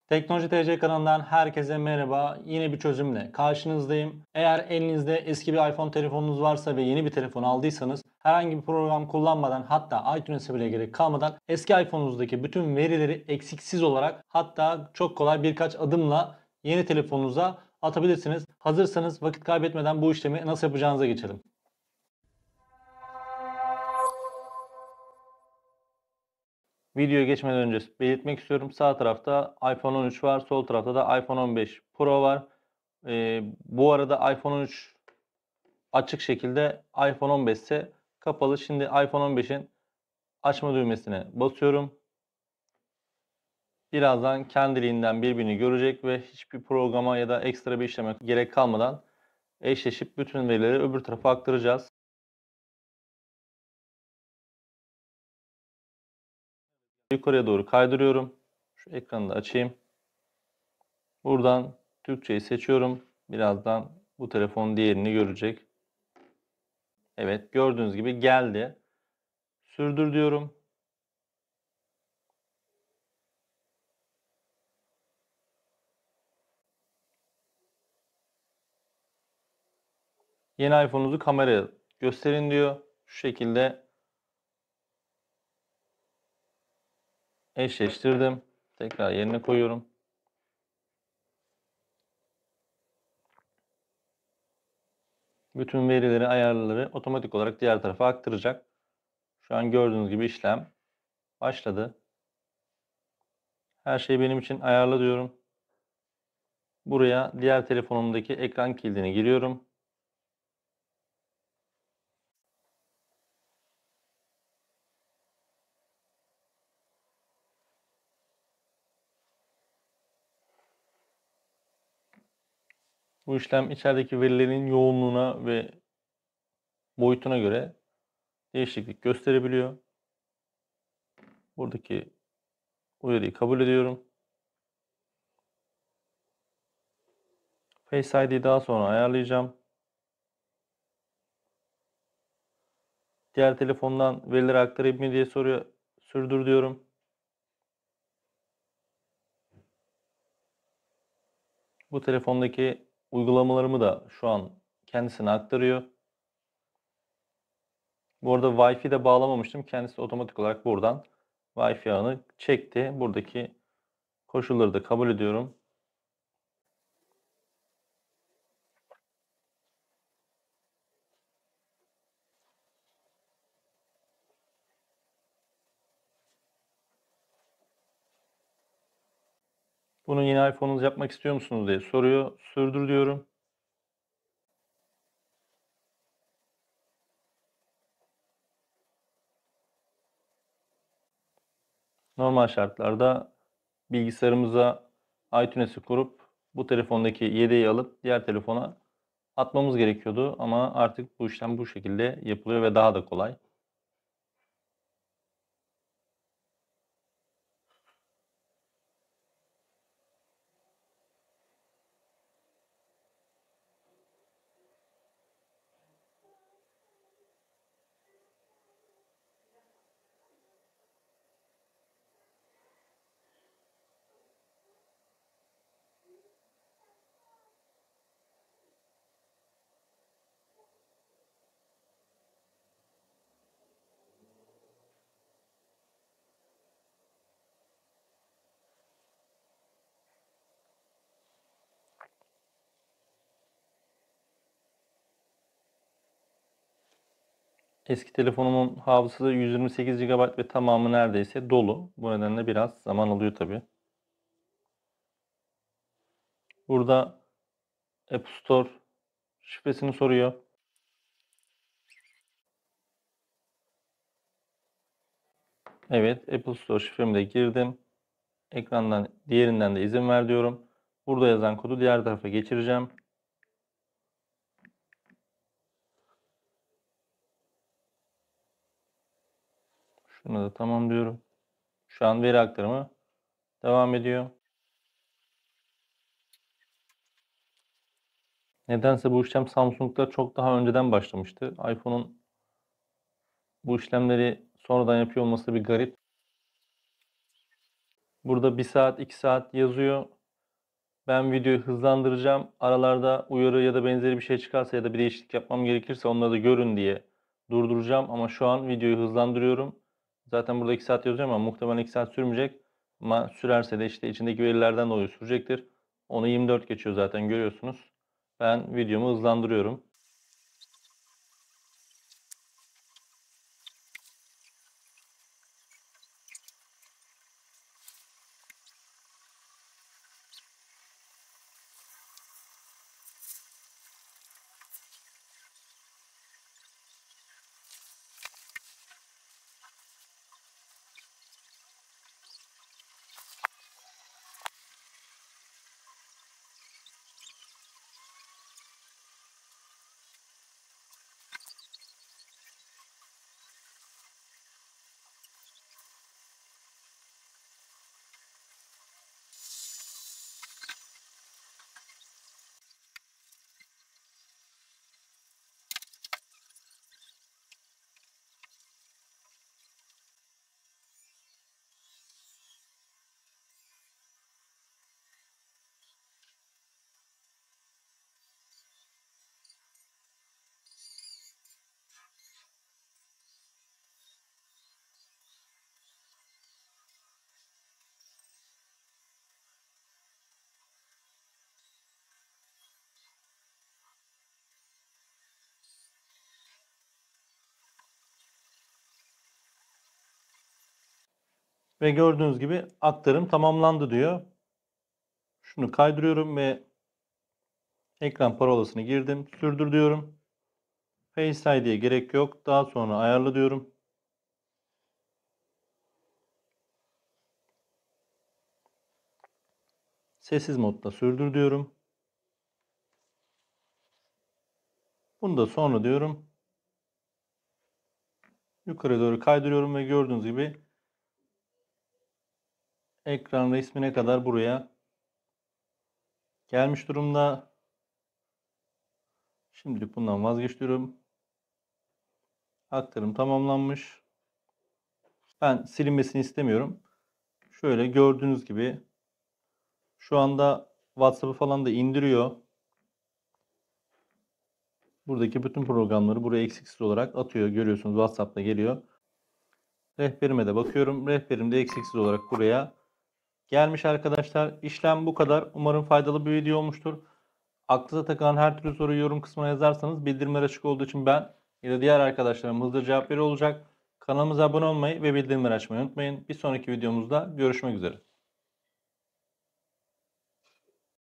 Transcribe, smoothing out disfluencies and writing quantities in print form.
Teknoloji TC kanalından herkese merhaba. Yine bir çözümle karşınızdayım. Eğer elinizde eski bir iPhone telefonunuz varsa ve yeni bir telefon aldıysanız herhangi bir program kullanmadan, hatta iTunes'e bile gerek kalmadan eski iPhone'unuzdaki bütün verileri eksiksiz olarak, hatta çok kolay birkaç adımla yeni telefonunuza atabilirsiniz. Hazırsanız vakit kaybetmeden bu işlemi nasıl yapacağınıza geçelim. Videoya geçmeden önce belirtmek istiyorum. Sağ tarafta iPhone 13 var. Sol tarafta da iPhone 15 Pro var. Bu arada iPhone 13 açık şekilde, iPhone 15 ise kapalı. Şimdi iPhone 15'in açma düğmesine basıyorum. Birazdan kendiliğinden birbirini görecek ve hiçbir programa ya da ekstra bir işleme gerek kalmadan eşleşip bütün verileri öbür tarafa aktaracağız. Yukarıya doğru kaydırıyorum. Şu ekranı da açayım. Buradan Türkçeyi seçiyorum. Birazdan bu telefon diğerini görecek. Evet, gördüğünüz gibi geldi. Sürdür diyorum. Yeni iPhone'unuzu kameraya gösterin diyor. Şu şekilde eşleştirdim. Tekrar yerine koyuyorum. Bütün verileri, ayarları otomatik olarak diğer tarafa aktaracak. Şu an gördüğünüz gibi işlem başladı. Her şey benim için ayarlı diyorum. Buraya diğer telefonumdaki ekran kilidini giriyorum. Bu işlem içerideki verilerin yoğunluğuna ve boyutuna göre değişiklik gösterebiliyor. Buradaki uyarıyı kabul ediyorum. Face ID'yi daha sonra ayarlayacağım. Diğer telefondan verileri aktarayım mı diye soruyor. Sürdür diyorum. Bu telefondaki uygulamalarımı da şu an kendisine aktarıyor. Bu arada Wi-Fi de bağlamamıştım. Kendisi otomatik olarak buradan Wi-Fi ağını çekti. Buradaki koşulları da kabul ediyorum. Bunu yeni iPhone'unuz yapmak istiyor musunuz diye soruyor. Sürdür diyorum. Normal şartlarda bilgisayarımıza iTunes'i kurup bu telefondaki yedeği alıp diğer telefona atmamız gerekiyordu. Ama artık bu işlem bu şekilde yapılıyor ve daha da kolay. Eski telefonumun hafızası 128 GB ve tamamı neredeyse dolu. Bu nedenle biraz zaman alıyor tabii. Burada App Store şifresini soruyor. Evet, Apple Store şifremi de girdim. Ekrandan diğerinden de izin ver diyorum. Burada yazan kodu diğer tarafa geçireceğim. Şunu da tamam diyorum. Şu an veri aktarımı devam ediyor. Nedense bu işlem Samsung'da çok daha önceden başlamıştı. iPhone'un bu işlemleri sonradan yapıyor olması bir garip. Burada 1 saat 2 saat yazıyor. Ben videoyu hızlandıracağım. Aralarda uyarı ya da benzeri bir şey çıkarsa ya da bir değişiklik yapmam gerekirse onları da görün diye durduracağım. Ama şu an videoyu hızlandırıyorum. Zaten burada 2 saat yazıyor ama muhtemelen 2 saat sürmeyecek. Ama sürerse de işte içindeki verilerden dolayı sürecektir. Onu 24 geçiyor zaten görüyorsunuz. Ben videomu hızlandırıyorum. Ve gördüğünüz gibi aktarım tamamlandı diyor. Şunu kaydırıyorum ve ekran parolasını girdim. Sürdür diyorum. Face ID'ye gerek yok. Daha sonra ayarla diyorum. Sessiz modda sürdür diyorum. Bunu da sonra diyorum. Yukarı doğru kaydırıyorum ve gördüğünüz gibi ekran resmine kadar buraya gelmiş durumda. Şimdilik bundan vazgeç diyorum. Aktarım tamamlanmış. Ben silinmesini istemiyorum. Şöyle gördüğünüz gibi şu anda WhatsApp'ı falan da indiriyor. Buradaki bütün programları buraya eksiksiz olarak atıyor. Görüyorsunuz WhatsApp'ta geliyor. Rehberime de bakıyorum. Rehberim de eksiksiz olarak buraya gelmiş arkadaşlar. İşlem bu kadar. Umarım faydalı bir video olmuştur. Aklınıza takılan her türlü soruyu yorum kısmına yazarsanız bildirimler açık olduğu için ben ya da diğer arkadaşlarım hızlı cevap veriyor olacak. Kanalımıza abone olmayı ve bildirimleri açmayı unutmayın. Bir sonraki videomuzda görüşmek üzere.